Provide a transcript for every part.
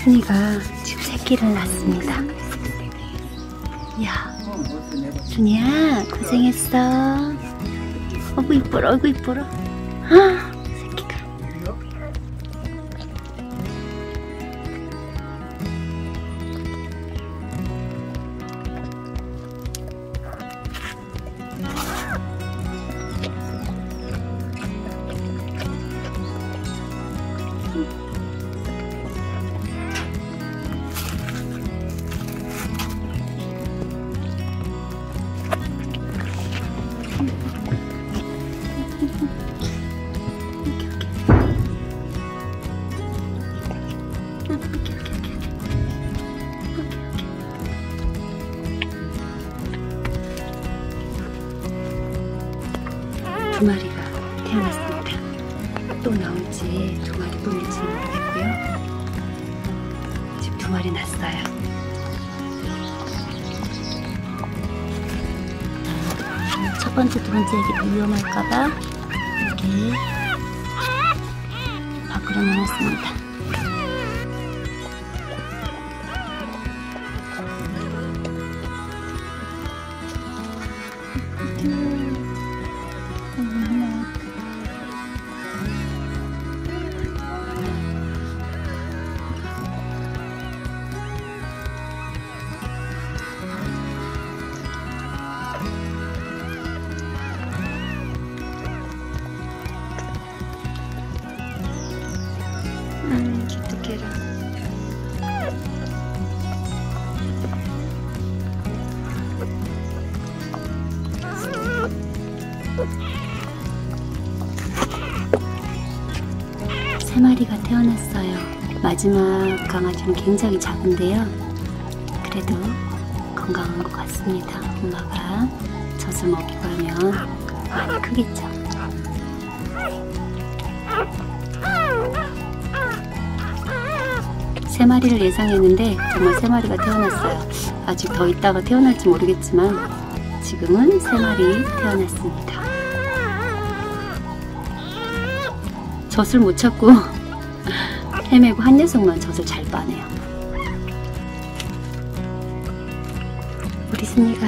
순이가 지금 새끼를 낳았습니다. 야, 순이야 고생했어. 어구 이뻐라, 어구 이뻐라. 아, 새끼가. 두 마리가 태어났습니다. 또 나올지 두 마리 뿐일지 모르겠고요. 지금 두 마리 났어요. 첫 번째, 두 번째 애기 위험할까봐 이렇게 밖으로 내놨습니다. 기특해라. 세 마리가 태어났어요. 마지막 강아지는 굉장히 작은데요. 그래도 건강한 것 같습니다. 엄마가 젖을 먹이고 하면 많이 크겠죠. 세 마리를 예상했는데 정말 세 마리가 태어났어요. 아직 더 있다가 태어날지 모르겠지만 지금은 세 마리 태어났습니다. 젖을 못 찾고 헤매고 한 녀석만 젖을 잘 빠네요. 우리 순이가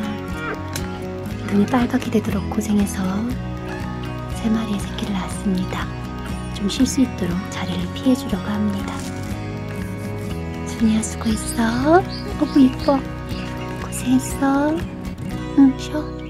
눈이 빨갛게 되도록 고생해서 세 마리의 새끼를 낳았습니다. 좀 쉴 수 있도록 자리를 피해주려고 합니다. 순이야 수고했어. 어구 이뻐. 고생했어. 응, 쉬어.